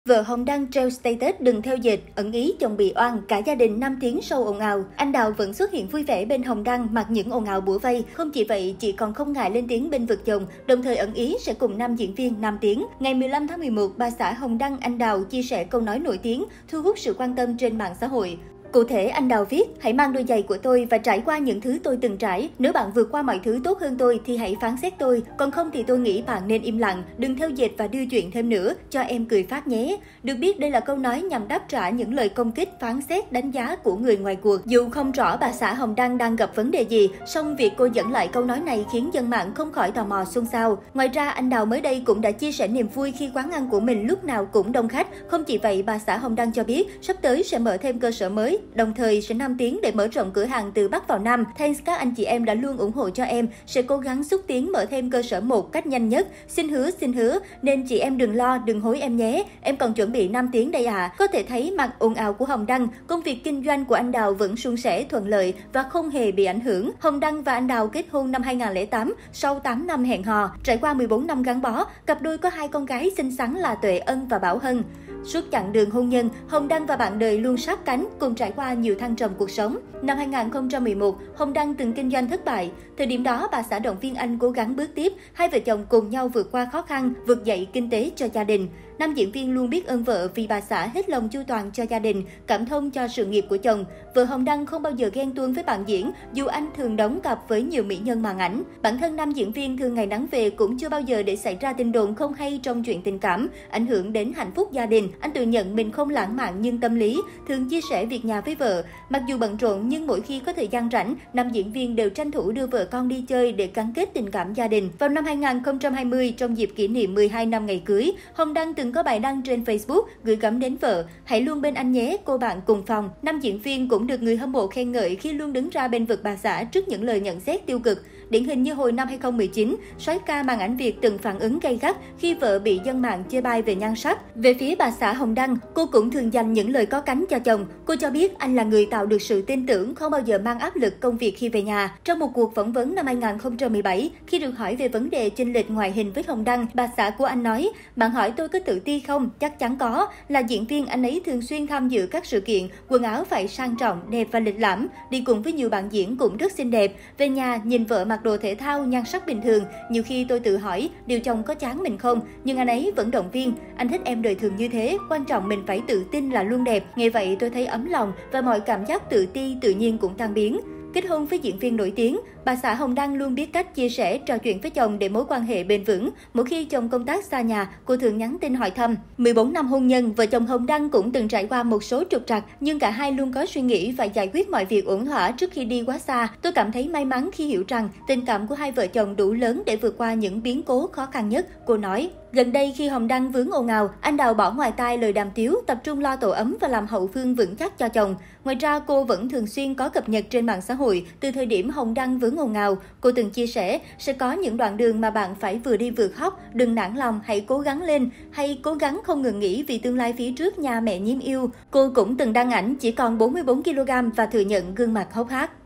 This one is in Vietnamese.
Vợ Hồng Đăng treo status đừng theo dệt, ẩn ý chồng bị oan, cả gia đình 5 tiếng sau ồn ào. Anh Đào vẫn xuất hiện vui vẻ bên Hồng Đăng mặc những ồn ào bủa vây. Không chỉ vậy, chị còn không ngại lên tiếng bên vực chồng, đồng thời ẩn ý sẽ cùng nam diễn viên 5 tiếng. Ngày 15 tháng 11, bà xã Hồng Đăng anh Đào chia sẻ câu nói nổi tiếng, thu hút sự quan tâm trên mạng xã hội. Cụ thể, anh Đào viết, hãy mang đôi giày của tôi và trải qua những thứ tôi từng trải. Nếu bạn vượt qua mọi thứ tốt hơn tôi thì hãy phán xét tôi. Còn không thì tôi nghĩ bạn nên im lặng, đừng theo dệt và đưa chuyện thêm nữa, cho em cười phát nhé. Được biết, đây là câu nói nhằm đáp trả những lời công kích, phán xét, đánh giá của người ngoài cuộc. Dù không rõ bà xã Hồng Đăng đang gặp vấn đề gì, song việc cô dẫn lại câu nói này khiến dân mạng không khỏi tò mò xôn xao. Ngoài ra, anh Đào mới đây cũng đã chia sẻ niềm vui khi quán ăn của mình lúc nào cũng đông khách. Không chỉ vậy, bà xã Hồng Đăng cho biết sắp tới sẽ mở thêm cơ sở mới, đồng thời sẽ 5 tiếng để mở rộng cửa hàng từ Bắc vào Nam. Thanks các anh chị em đã luôn ủng hộ cho em, sẽ cố gắng xúc tiến mở thêm cơ sở một cách nhanh nhất. Xin hứa, nên chị em đừng lo, đừng hối em nhé. Em còn chuẩn bị 5 tiếng đây à. Có thể thấy mặt ồn ào của Hồng Đăng, công việc kinh doanh của anh Đào vẫn suôn sẻ, thuận lợi và không hề bị ảnh hưởng. Hồng Đăng và anh Đào kết hôn năm 2008, sau 8 năm hẹn hò, trải qua 14 năm gắn bó, cặp đôi có 2 con gái xinh xắn là Tuệ Ân và Bảo Hân. Suốt chặng đường hôn nhân, Hồng Đăng và bạn đời luôn sát cánh, cùng trải qua nhiều thăng trầm cuộc sống. Năm 2011, Hồng Đăng từng kinh doanh thất bại. Thời điểm đó, bà xã động viên anh cố gắng bước tiếp, hai vợ chồng cùng nhau vượt qua khó khăn, vực dậy kinh tế cho gia đình. Nam diễn viên luôn biết ơn vợ vì bà xã hết lòng chu toàn cho gia đình, cảm thông cho sự nghiệp của chồng. Vợ Hồng Đăng không bao giờ ghen tuông với bạn diễn, dù anh thường đóng cặp với nhiều mỹ nhân màn ảnh. Bản thân nam diễn viên thường ngày nắng về cũng chưa bao giờ để xảy ra tin đồn không hay trong chuyện tình cảm, ảnh hưởng đến hạnh phúc gia đình. Anh tự nhận mình không lãng mạn nhưng tâm lý, thường chia sẻ việc nhà với vợ. Mặc dù bận rộn nhưng mỗi khi có thời gian rảnh, nam diễn viên đều tranh thủ đưa vợ con đi chơi để gắn kết tình cảm gia đình. Vào năm 2020, trong dịp kỷ niệm 12 năm ngày cưới, Hồng Đăng từng có bài đăng trên Facebook gửi gắm đến vợ, hãy luôn bên anh nhé, cô bạn cùng phòng. Nam diễn viên cũng được người hâm mộ khen ngợi khi luôn đứng ra bên vực bà xã trước những lời nhận xét tiêu cực. Điển hình như hồi năm 2019, soái ca màn ảnh Việt từng phản ứng gay gắt khi vợ bị dân mạng chê bai về nhan sắc. Về phía bà xã Hồng Đăng, cô cũng thường dành những lời có cánh cho chồng. Cô cho biết anh là người tạo được sự tin tưởng, không bao giờ mang áp lực công việc khi về nhà. Trong một cuộc phỏng vấn năm 2017, khi được hỏi về vấn đề chênh lệch ngoại hình với Hồng Đăng, bà xã của anh nói, bạn hỏi tôi có tự ti không? Chắc chắn có. Là diễn viên, anh ấy thường xuyên tham dự các sự kiện, quần áo phải sang trọng, đẹp và lịch lãm, đi cùng với nhiều bạn diễn cũng rất xinh đẹp. Về nhà, nhìn vợ mặc đồ thể thao, nhan sắc bình thường. Nhiều khi tôi tự hỏi, điều chồng có chán mình không? Nhưng anh ấy vẫn động viên, anh thích em đời thường như thế, quan trọng mình phải tự tin là luôn đẹp. Nghe vậy tôi thấy ấm lòng và mọi cảm giác tự ti tự nhiên cũng tan biến. Kết hôn với diễn viên nổi tiếng, bà xã Hồng Đăng luôn biết cách chia sẻ, trò chuyện với chồng để mối quan hệ bền vững. Mỗi khi chồng công tác xa nhà, cô thường nhắn tin hỏi thăm. 14 năm hôn nhân, vợ chồng Hồng Đăng cũng từng trải qua một số trục trặc, nhưng cả hai luôn có suy nghĩ phải giải quyết mọi việc ổn thỏa trước khi đi quá xa. Tôi cảm thấy may mắn khi hiểu rằng tình cảm của hai vợ chồng đủ lớn để vượt qua những biến cố khó khăn nhất, cô nói. Gần đây khi Hồng Đăng vướng ồn ào, anh Đào bỏ ngoài tai lời đàm tiếu, tập trung lo tổ ấm và làm hậu phương vững chắc cho chồng. Ngoài ra, cô vẫn thường xuyên có cập nhật trên mạng xã hội. Từ thời điểm Hồng Đăng vướng ồn ào, cô từng chia sẻ sẽ có những đoạn đường mà bạn phải vừa đi vừa khóc, đừng nản lòng, hãy cố gắng lên, hay cố gắng không ngừng nghỉ vì tương lai phía trước nhà mẹ nhiêm yêu. Cô cũng từng đăng ảnh chỉ còn 44 kg và thừa nhận gương mặt hốc hác.